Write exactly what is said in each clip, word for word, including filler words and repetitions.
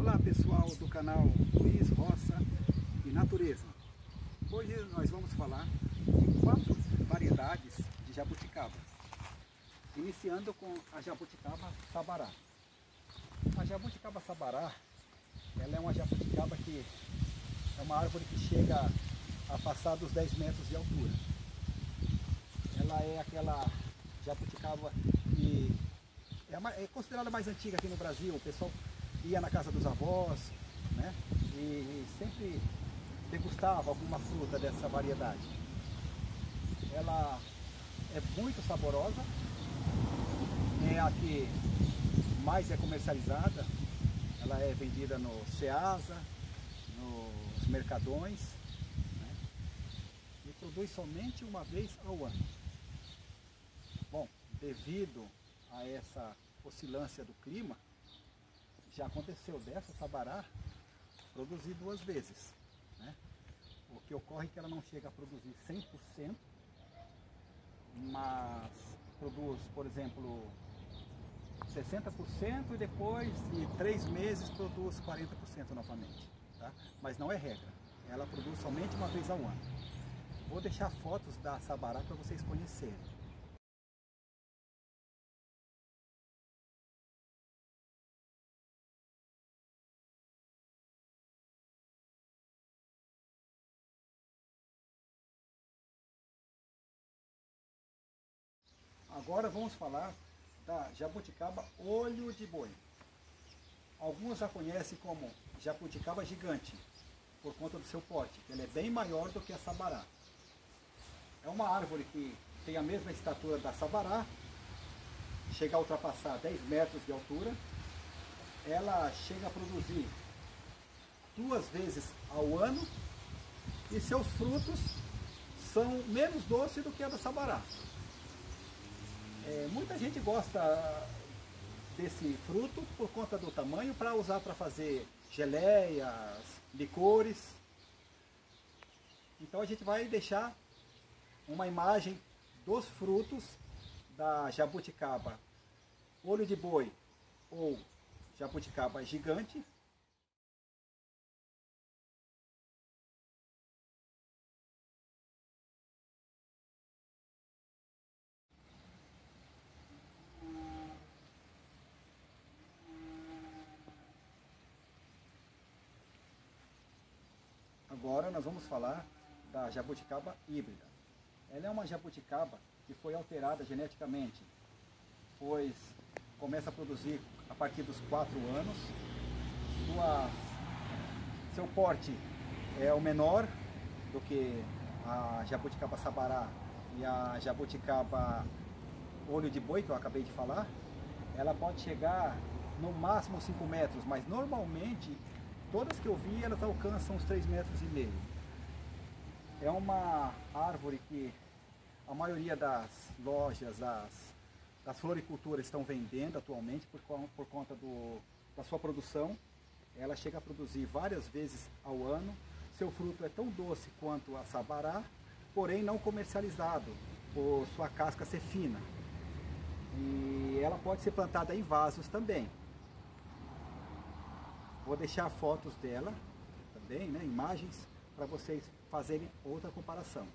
Olá pessoal do canal Luiz Roça e Natureza. Hoje nós vamos falar de quatro variedades de jabuticaba. Iniciando com a jabuticaba sabará. A jabuticaba sabará, ela é uma jabuticaba que é uma árvore que chega a passar dos dez metros de altura. Ela é aquela jabuticaba que é, uma, é considerada mais antiga aqui no Brasil. O pessoal ia na casa dos avós, né? E sempre degustava alguma fruta dessa variedade. Ela é muito saborosa, é a que mais é comercializada. Ela é vendida no Ceasa, nos mercadões, né? E produz somente uma vez ao ano. Bom, devido a essa oscilância do clima, já aconteceu dessa sabará produzir duas vezes, né? O que ocorre é que ela não chega a produzir cem por cento, mas produz, por exemplo, sessenta por cento e depois de três meses produz quarenta por cento novamente, tá? Mas não é regra, ela produz somente uma vez ao ano. Vou deixar fotos da sabará para vocês conhecerem. Agora vamos falar da jabuticaba olho de boi. Alguns a conhecem como jabuticaba gigante, por conta do seu porte, que ela é bem maior do que a sabará. É uma árvore que tem a mesma estatura da sabará, chega a ultrapassar dez metros de altura. Ela chega a produzir duas vezes ao ano e seus frutos são menos doces do que a da sabará. É, muita gente gosta desse fruto por conta do tamanho, para usar para fazer geleias, licores. Então a gente vai deixar uma imagem dos frutos da jabuticaba olho de boi ou jabuticaba gigante. Agora nós vamos falar da jabuticaba híbrida. Ela é uma jabuticaba que foi alterada geneticamente, pois começa a produzir a partir dos quatro anos. Sua, seu porte é o menor do que a jabuticaba sabará e a jabuticaba olho de boi, que eu acabei de falar. Ela pode chegar no máximo cinco metros, mas normalmente todas que eu vi, elas alcançam os três metros e meio. É uma árvore que a maioria das lojas, das, das floriculturas estão vendendo atualmente por, por conta do, da sua produção. Ela chega a produzir várias vezes ao ano. Seu fruto é tão doce quanto a sabará, porém não comercializado, por sua casca ser fina. E ela pode ser plantada em vasos também. Vou deixar fotos dela também, né, imagens, para vocês fazerem outra comparação.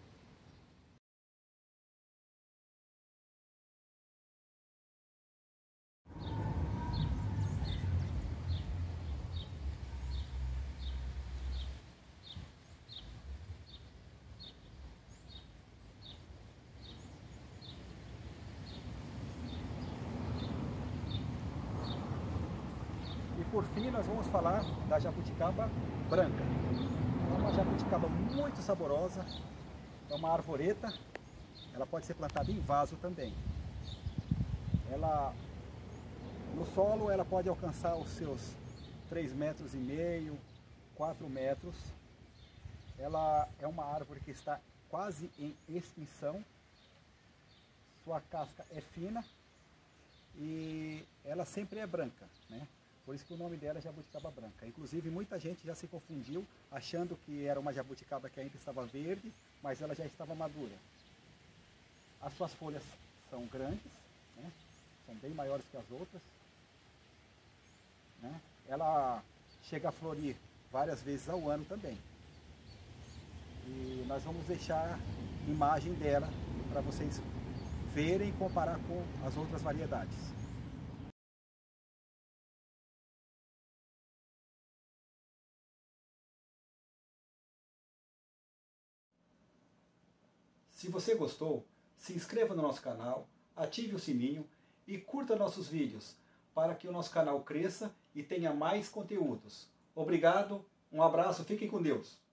E por fim nós vamos falar da jabuticaba branca. É uma jabuticaba muito saborosa, é uma arvoreta, ela pode ser plantada em vaso também. Ela, no solo ela pode alcançar os seus três metros e meio, quatro metros. Ela é uma árvore que está quase em extinção. Sua casca é fina e ela sempre é branca, né? Por isso que o nome dela é jabuticaba branca. Inclusive muita gente já se confundiu achando que era uma jabuticaba que ainda estava verde, mas ela já estava madura. As suas folhas são grandes, né? São bem maiores que as outras, né? ela chega a florir várias vezes ao ano também. E nós vamos deixar imagem dela para vocês verem e comparar com as outras variedades. Se você gostou, se inscreva no nosso canal, ative o sininho e curta nossos vídeos para que o nosso canal cresça e tenha mais conteúdos. Obrigado, um abraço, fiquem com Deus!